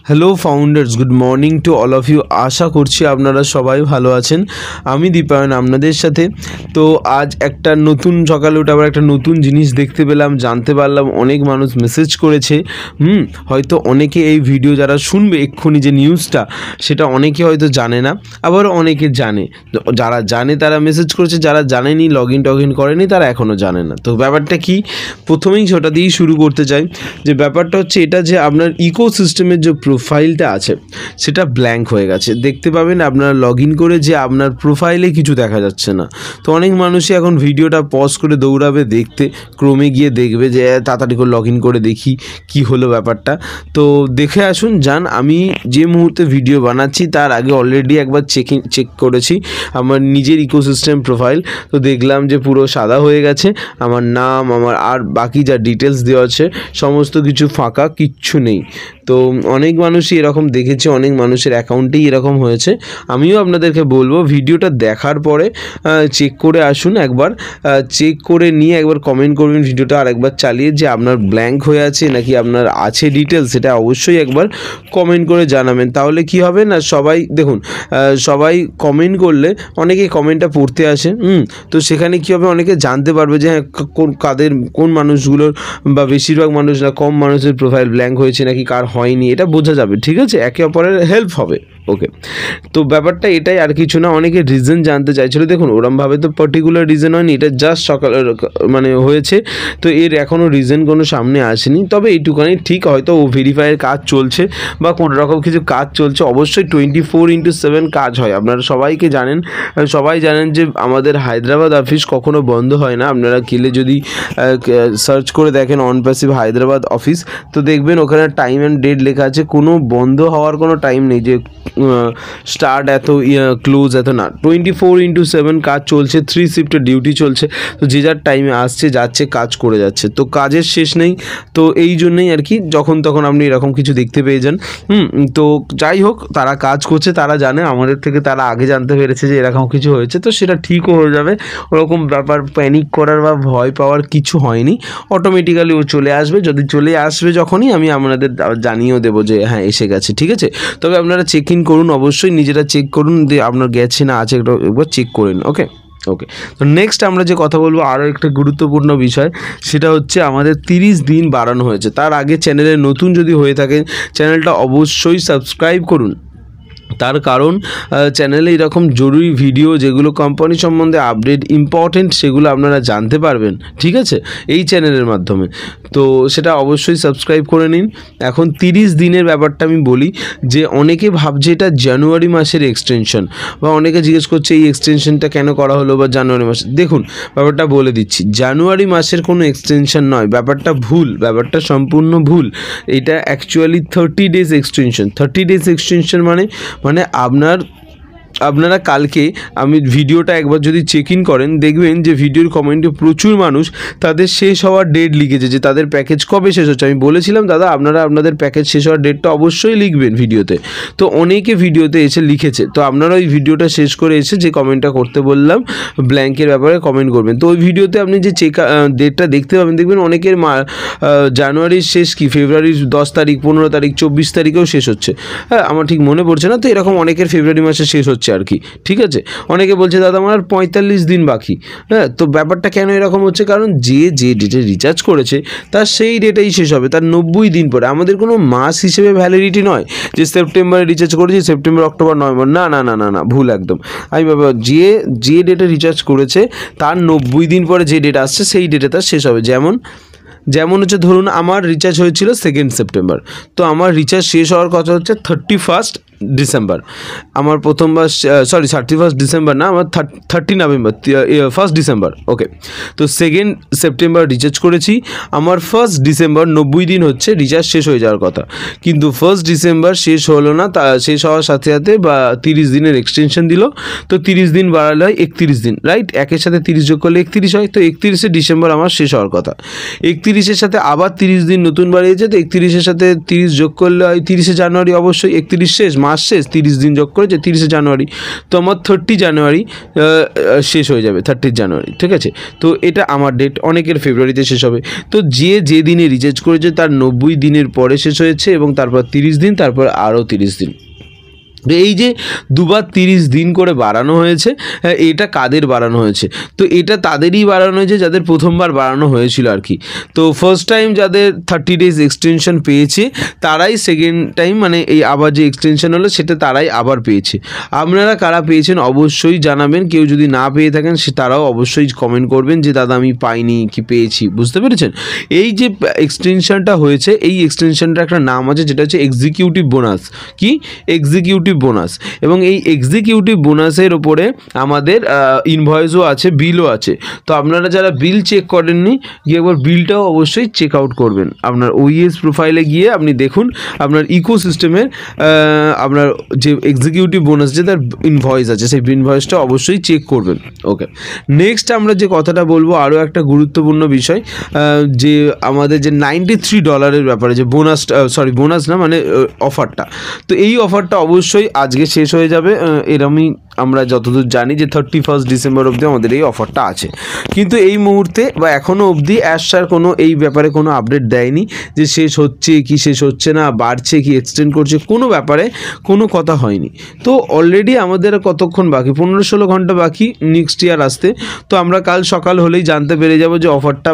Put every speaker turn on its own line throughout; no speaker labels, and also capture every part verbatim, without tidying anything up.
Hello founders, good morning to all of you. আশা করছি আপনারা সবাই ভালো আছেন। আমি দীপায়ন আপনাদের সাথে। তো আজ একটা নতুন সকালে উঠে আবার একটা নতুন জিনিস দেখতে পেলাম, জানতে পারলাম। অনেক মানুষ মেসেজ করেছে, হুম হয়তো অনেকে এই ভিডিও যারা শুনবে এক্ষুনি যে নিউজটা, সেটা অনেকে হয়তো জানে না, আবার অনেকে জানে। যারা জানে তারা মেসেজ করেছে, যারা জানেনি, লগ ইন টগ ইন করেনি, তারা এখনও জানে না। তো ব্যাপারটা কি, প্রথমেই সেটা দিয়েই শুরু করতে চাই। যে ব্যাপারটা হচ্ছে এটা, যে আপনার ইকোসিস্টেমের যে প্রোফাইলটা আছে সেটা ব্ল্যাঙ্ক হয়ে গেছে। দেখতে পাবেন আপনারা লগ ইন করে যে আপনার প্রোফাইলে কিছু দেখা যাচ্ছে না। তো অনেক মানুষই এখন ভিডিওটা পজ করে দৌড়াবে দেখতে, ক্রমে গিয়ে দেখবে যে তাড়াতাড়ি করে লগ ইন করে দেখি কি হলো ব্যাপারটা। তো দেখে আসুন, যান। আমি যে মুহূর্তে ভিডিও বানাচ্ছি তার আগে অলরেডি একবার চেকিং চেক করেছি আমার নিজের ইকোসিস্টেম প্রোফাইল। তো দেখলাম যে পুরো সাদা হয়ে গেছে, আমার নাম, আমার আর বাকি যা ডিটেলস দেওয়া আছে সমস্ত কিছু ফাঁকা, কিচ্ছু নেই। তো অনেক মানুষই এরকম দেখেছে, অনেক মানুষের অ্যাকাউন্টেই এরকম হয়েছে। আমিও আপনাদেরকে বলবো ভিডিওটা দেখার পরে চেক করে আসুন, একবার চেক করে নিয়ে একবার কমেন্ট করবেন ভিডিওটা আর একবার চালিয়ে, যে আপনার ব্ল্যাঙ্ক হয়ে আছে নাকি আপনার আছে ডিটেলস, সেটা অবশ্যই একবার কমেন্ট করে জানাবেন। তাহলে কি হবে না, সবাই দেখুন, সবাই কমেন্ট করলে অনেকে কমেন্টটা পড়তে আসে, হুম তো সেখানে কী হবে, অনেকে জানতে পারবে যে হ্যাঁ কোন কাদের কোন মানুষগুলোর বা বেশিরভাগ মানুষ না কম মানুষের প্রোফাইল ব্ল্যাঙ্ক হয়েছে নাকি কার হয়নি, এটা বোঝা যাবে। ঠিক আছে, একে অপরের হেল্প হবে। ওকে, তো ব্যাপারটা এটাই, আর কিছু না। অনেকে রিজন জানতে চাইছিল। দেখুন, ওরমভাবে তো পার্টিকুলার রিজন হয়নি, এটা জাস্ট সকাল মানে হয়েছে। তো এর এখনও রিজন কোনো সামনে আসেনি। তবে এইটুখানি ঠিক, হয়তো ও ভেরিফাইয়ের কাজ চলছে বা কোনো রকম কিছু কাজ চলছে। অবশ্যই টোয়েন্টি ফোর ইন্টু সেভেন কাজ হয়, আপনারা সবাইকে জানেন, সবাই জানেন যে আমাদের হায়দ্রাবাদ অফিস কখনো বন্ধ হয় না। আপনারা গেলে যদি সার্চ করে দেখেন অন প্যাসিভ হায়দ্রাবাদ অফিস, তো দেখবেন ওখানে টাইম অ্যান্ড ডেট লেখা আছে। কোনো বন্ধ হওয়ার কোনো টাইম নেই যে স্টার্ট এত ক্লোজ এত না, টোয়েন্টি ফোর ইন্টু সেভেন কাজ চলছে। থ্রি শিফটের ডিউটি চলছে। তো যে যার টাইমে আসছে যাচ্ছে, কাজ করে যাচ্ছে। তো কাজের শেষ নেই। তো এই জন্যই আর কি যখন তখন আপনি এরকম কিছু দেখতে পেয়ে যান। হুম তো যাই হোক, তারা কাজ করছে, তারা জানে, আমাদের থেকে তারা আগে জানতে পেরেছে যে এরকম কিছু হয়েছে। তো সেটা ঠিকও হয়ে যাবে, ওরকম ব্যাপার প্যানিক করার বা ভয় পাওয়ার কিছু হয়নি। অটোমেটিক্যালি ও চলে আসবে। যদি চলে আসবে যখনই, আমি আপনাদের জানিয়েও দেবো যে হ্যাঁ এসে গেছে। ঠিক আছে, তবে আপনারা চেক ইন করুন, অবশ্যই নিজেরা চেক করুন যে আপনার গেছে না আছে, একটু একবার চেক করুন। ওকে ওকে তো নেক্সট আমরা যে কথা বলবো, আরও একটা গুরুত্বপূর্ণ বিষয়, সেটা হচ্ছে আমাদের তিরিশ দিন বাড়ানো হয়েছে। তার আগে চ্যানেলে নতুন যদি হয়ে থাকেন, চ্যানেলটা অবশ্যই সাবস্ক্রাইব করুন। তার কারণ চ্যানেলে এরকম জরুরি ভিডিও, যেগুলো কোম্পানি সম্বন্ধে আপডেট ইম্পর্টেন্ট, সেগুলো আপনারা জানতে পারবেন। ঠিক আছে, এই চ্যানেলের মাধ্যমে। তো সেটা অবশ্যই সাবস্ক্রাইব করে নিন। এখন তিরিশ দিনের ব্যাপারটা আমি বলি, যে অনেকে ভাবছে এটা জানুয়ারি মাসের এক্সটেনশন, বা অনেকে জিজ্ঞেস করছে এই এক্সটেনশনটা কেন করা হলো বা জানুয়ারি মাসে। দেখুন, ব্যাপারটা বলে দিচ্ছি, জানুয়ারি মাসের কোনো এক্সটেনশন নয়। ব্যাপারটা ভুল, ব্যাপারটা সম্পূর্ণ ভুল। এটা actually thirty days extension. Thirty days extension মানে মানে আপনার আপনারা কালকে আমি ভিডিওটা একবার যদি চেক ইন করেন, দেখবেন যে ভিডিওর কমেন্টে প্রচুর মানুষ তাদের শেষ হওয়ার ডেট লিখেছে, যে তাদের প্যাকেজ কবে শেষ হচ্ছে। আমি বলেছিলাম দাদা, আপনারা আপনাদের প্যাকেজ শেষ হওয়ার ডেটটা অবশ্যই লিখবেন ভিডিওতে। তো অনেকে ভিডিওতে এসে লিখেছে। তো আপনারা ওই ভিডিওটা শেষ করে এসে যে কমেন্টটা করতে বললাম ব্ল্যাঙ্কের ব্যাপারে কমেন্ট করবেন। তো ওই ভিডিওতে আপনি যে চেক ডেটটা দেখতে পাবেন, দেখবেন অনেকের মা জানুয়ারির শেষ কি ফেব্রুয়ারির দশ তারিখ, পনেরো তারিখ, চব্বিশ তারিখেও শেষ হচ্ছে। হ্যাঁ, আমার ঠিক মনে পড়ছে না। তো এরকম অনেকের ফেব্রুয়ারি মাসে শেষ হচ্ছে আর কি। ঠিক আছে, অনেকে বলছে দাদা আমার আর পঁয়তাল্লিশ দিন বাকি। হ্যাঁ, তো ব্যাপারটা কেন এরকম হচ্ছে, কারণ যে যে ডেটে রিচার্জ করেছে তার সেই ডেটেই শেষ হবে, তার নব্বই দিন পরে। আমাদের কোনো মাস হিসেবে ভ্যালিডিটি নয় যে সেপ্টেম্বরে রিচার্জ করেছি, সেপ্টেম্বর, অক্টোবর, নভেম্বর, না না না না না ভুল একদম। আমি বাবা, যে যে ডেটে রিচার্জ করেছে তার নব্বই দিন পরে যে ডেট আসছে সেই ডেটে তার শেষ হবে। যেমন যেমন হচ্ছে ধরুন আমার রিচার্জ হয়েছিল সেকেন্ড সেপ্টেম্বর, তো আমার রিচার্জ শেষ হওয়ার কথা হচ্ছে থার্টি ফার্স্ট ডিসেম্বর। আমার প্রথমবার সরি থার্টি ফার্স্ট ডিসেম্বর না, আমার thirty November, first December. Okay, তো সেকেন্ড সেপ্টেম্বর রিচার্জ করেছি। আমার ফার্স্ট ডিসেম্বর নব্বই দিন হচ্ছে রিচার্জ শেষ হয়ে যাওয়ার কথা, কিন্তু ফার্স্ট ডিসেম্বর শেষ হলো না। তা শেষ হওয়ার সাথে সাথে বা তিরিশ দিনের এক্সটেনশন দিল। তো তিরিশ দিন বাড়ালে হয় একত্রিশ দিন, রাইট? একের সাথে তিরিশ যোগ করলে একত্রিশ হয়। তো একত্রিশে ডিসেম্বর আমার শেষ হওয়ার কথা। একত্রিশের সাথে আবার তিরিশ দিন নতুন বাড়িয়েছে, তো একত্রিশের সাথে তিরিশ যোগ করলে হয় তিরিশে জানুয়ারি, অবশ্যই একত্রিশ শেষ, মাস শেষ, তিরিশ দিন যোগ করেছে তিরিশে জানুয়ারি, তো আমার থার্টি জানুয়ারি শেষ হয়ে যাবে, থার্টি জানুয়ারি, ঠিক আছে। তো এটা আমার ডেট, অনেকের ফেব্রুয়ারিতে শেষ হবে। তো যে যে দিনে রিচার্জ করেছে তার নব্বই দিনের পরে শেষ হয়েছে, এবং তারপর তিরিশ দিন, তারপর আরও তিরিশ দিন। এই যে দুবার তিরিশ দিন করে বাড়ানো হয়েছে, এটা কাদের বাড়ানো হয়েছে? তো এটা তাদেরই বাড়ানো হয়েছে যাদের প্রথমবার বাড়ানো হয়েছিল আর কি। তো ফার্স্ট টাইম যাদের থার্টি ডেজ এক্সটেনশন পেয়েছে তারাই সেকেন্ড টাইম, মানে এই আবার যে এক্সটেনশন হলো সেটা তারাই আবার পেয়েছে। আপনারা কারা পেয়েছেন অবশ্যই জানাবেন, কেউ যদি না পেয়ে থাকেন সে তারাও অবশ্যই কমেন্ট করবেন যে দাদা আমি পাইনি কি পেয়েছি, বুঝতে পেরেছেন? এই যে এক্সটেনশনটা হয়েছে, এই এক্সটেনশনটা একটা নাম আছে যেটা হচ্ছে এক্সিকিউটিভ বোনাস। কি? Executive bonus. এবং এই এক্সিকিউটিভ বোনাসের ওপরে আমাদের ইনভয়েসও আছে, বিলও আছে। তো আপনারা যারা বিল চেক করেননি, গিয়ে একবার বিলটাও অবশ্যই চেক আউট করবেন। আপনার ওইএস প্রোফাইলে গিয়ে আপনি দেখুন আপনার ইকোসিস্টেমের আপনার যে এক্সিকিউটিভ বোনাস যে তার ইনভয়েস আছে, সেই ইনভয়েসটা অবশ্যই চেক করবেন। ওকে, নেক্সট আমরা যে কথাটা বলবো আরও একটা গুরুত্বপূর্ণ বিষয়, যে আমাদের যে নাইনটি থ্রি ডলারের ব্যাপারে যে বোনাসটা, সরি বোনাস না মানে অফারটা, তো এই অফারটা অবশ্যই আজকে শেষ হয়ে যাবে। এরমই আমরা যতদূর জানি যে থার্টি ফার্স্ট ডিসেম্বর অবধি আমাদের এই অফারটা আছে, কিন্তু এই মুহূর্তে বা এখনও অবধি অ্যাশার কোনো এই ব্যাপারে কোনো আপডেট দেয়নি যে শেষ হচ্ছে কি শেষ হচ্ছে না, বাড়ছে কি এক্সটেন্ড করছে, কোনো ব্যাপারে কোনো কথা হয়নি। তো অলরেডি আমাদের কতক্ষণ বাকি, পনেরো ষোলো ঘন্টা বাকি নেক্সট ইয়ার আসতে। তো আমরা কাল সকাল হলেই জানতে পেরে যাব যে অফারটা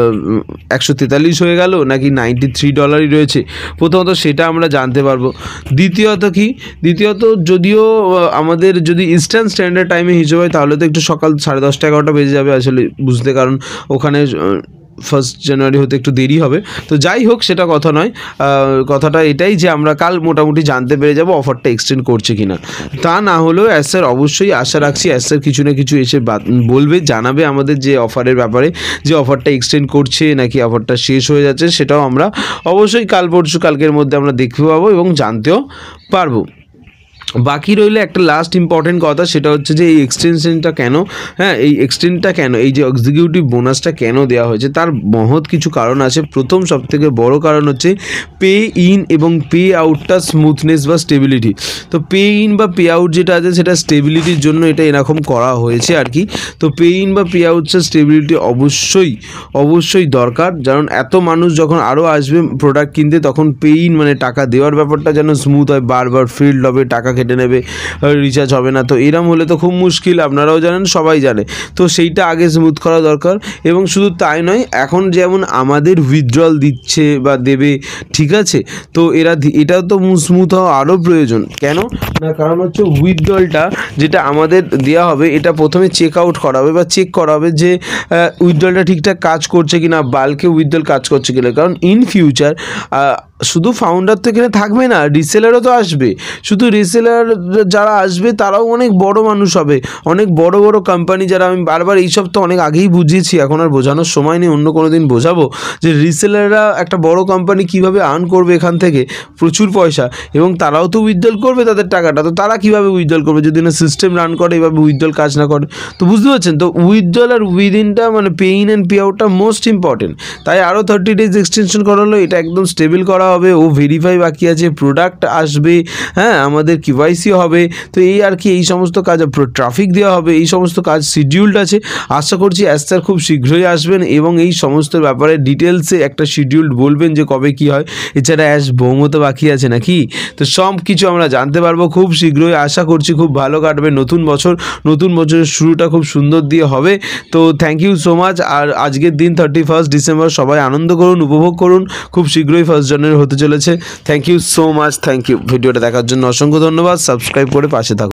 একশো তেতাল্লিশ হয়ে গেল নাকি নাইনটি থ্রি ডলারই রয়েছে। প্রথমত সেটা আমরা জানতে পারবো। দ্বিতীয়ত কি, দ্বিতীয়ত যদিও আমাদের যদি ইস্টার্ন স্ট্যান্ডার্ড টাইমে হিসেবে হয় তাহলে তো একটু সকাল সাড়ে দশটা এগারোটা বেজে যাবে আসলে বুঝতে, কারণ ওখানে ফার্স্ট জানুয়ারি হতে একটু দেরি হবে। তো যাই হোক সেটা কথা নয়, কথাটা এটাই যে আমরা কাল মোটামুটি জানতে পেরে যাব অফারটা এক্সটেন্ড করছে কিনা। তা না হলেও অ্যাসার অবশ্যই আশা রাখছি অ্যাসার কিছু না কিছু এসে বলবে, জানাবে আমাদের যে অফারের ব্যাপারে, যে অফারটা এক্সটেন্ড করছে নাকি অফারটা শেষ হয়ে যাচ্ছে, সেটাও আমরা অবশ্যই কাল পরশু কালকের মধ্যে আমরা দেখতে পাবো এবং জানতেও পারবো। বাকি রইলে একটা লাস্ট ইম্পর্টেন্ট কথা, সেটা হচ্ছে যে এই এক্সটেনশনটা কেন, হ্যাঁ এই এক্সটেন্ডটা কেন, এই যে এক্সিকিউটিভ বোনাসটা কেন দেওয়া হয়েছে, তার মহৎ কিছু কারণ আছে। প্রথম সবথেকে বড় কারণ হচ্ছে পে ইন এবং পে আউটটা স্মুথনেস বা স্টেবিলিটি। তো পে ইন বা পে আউট যেটা আছে সেটা স্টেবিলিটির জন্য এটা এরকম করা হয়েছে আর কি। তো পে ইন বা পে আউটটা স্টেবিলিটি অবশ্যই অবশ্যই দরকার, কারণ এত মানুষ যখন আরও আসবে প্রোডাক্ট কিনতে তখন পে ইন মানে টাকা দেওয়ার ব্যাপারটা যেন স্মুথ হয়, বারবার ফিল্ড হবে, টাকা কেটে নেবে, রিচার্জ হবে না। তো এরম হলে তো খুব মুশকিল, আপনারাও জানেন সবাই জানে। তো সেইটা আগে স্মুথ করা দরকার। এবং শুধু তাই নয়, এখন যেমন আমাদের উইথড্রল দিচ্ছে বা দেবে, ঠিক আছে, তো এরা এটাও তো স্মুথ হওয়া আরও প্রয়োজন। কেন না, কারণ হচ্ছে উইথড্রলটা যেটা আমাদের দেওয়া হবে এটা প্রথমে চেক আউট করা হবে বা চেক করা হবে যে উইথড্রলটা ঠিকঠাক কাজ করছে কিনা, বাল্কে উইথড্রল কাজ করছে কিনা। কারণ ইন ফিউচার শুধু ফাউন্ডার তো এখানে থাকবে না, রিসেলারও তো আসবে। শুধু রিসেলার যারা আসবে তারাও অনেক বড় মানুষ হবে, অনেক বড় বড় কোম্পানি যারা, আমি বারবার এইসব তো অনেক আগেই বুঝিয়েছি, এখন আর বোঝানোর সময় নেই, অন্য কোনো দিন বোঝাবো যে রিসেলাররা একটা বড় কোম্পানি কীভাবে আর্ন করবে এখান থেকে প্রচুর পয়সা, এবং তারাও তো উইথড্রল করবে তাদের টাকাটা। তো তারা কীভাবে উইথড্রল করবে যদি না সিস্টেম রান করে, এভাবে উইথড্রল কাজ না করে? তো বুঝতে পারছেন, তো উইথড্রল আর উইদিনটা মানে পে ইন অ্যান্ড পে আউটটা মোস্ট ইম্পর্টেন্ট। তাই আরও থার্টি ডেজ এক্সটেনশন করা হলো, এটা একদম স্টেবল করা হবে, ও ভেরিফাই বাকি আছে, প্রোডাক্ট আসবে, হ্যাঁ আমাদের কিওয়াইসি হবে, তো এই আর কি এই সমস্ত কাজ, ট্রাফিক দেওয়া হবে, এই সমস্ত কাজ শিডিউলড আছে। আশা করছি অ্যাস্টার খুব শীঘ্রই আসবেন এবং এই সমস্ত ব্যাপারে ডিটেলসে একটা শিডিউল বলবেন যে কবে কি হয়। এছাড়া অ্যাশ বহুমত বাকি আছে নাকি, তো সব কিছু আমরা জানতে পারবো খুব শীঘ্রই। আশা করছি খুব ভালো কাটবে নতুন বছর, নতুন বছরের শুরুটা খুব সুন্দর দিয়ে হবে। তো থ্যাংক ইউ সো মাচ। আর আজকের দিন থার্টি ফার্স্ট ডিসেম্বর সবাই আনন্দ করুন, উপভোগ করুন, খুব শীঘ্রই ফার্স্ট জানুয়ারি হতে চলেছে। Thank you so much, thank you. ভিডিওটা দেখার জন্য অসংখ্য ধন্যবাদ। সাবস্ক্রাইব করে পাশে থাকুন।